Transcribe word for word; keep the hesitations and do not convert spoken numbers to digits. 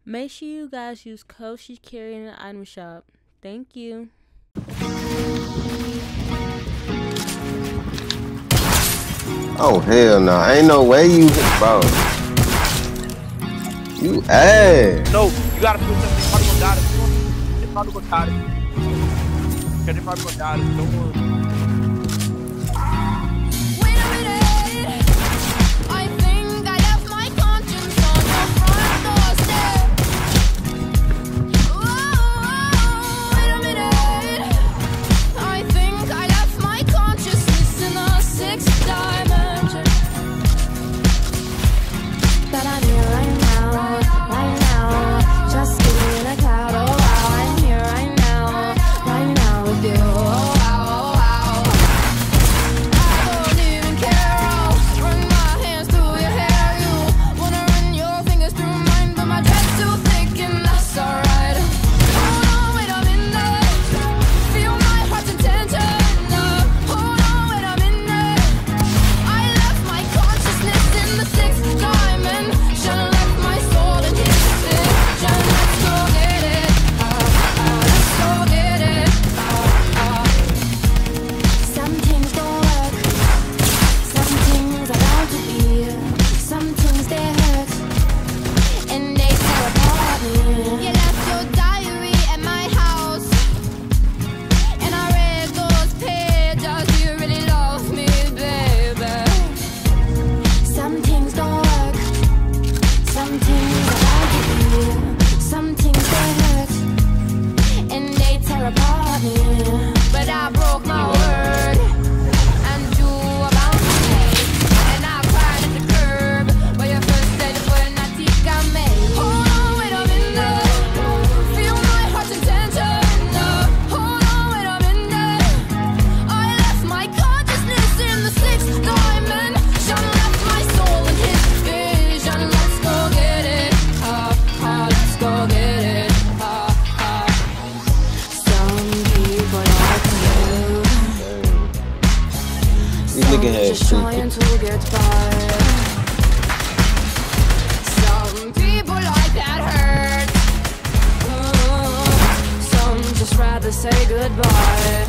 Make sure you guys use code she's carrying in the item shop. Thank you. Oh hell no! Ain't no way you hit, bro. You ass. No, you gotta put something. They probably gonna die. They probably gonna die. They probably gonna die. Don't worry. Just trying to get by. Some people like that hurt. Uh, some just rather say goodbye.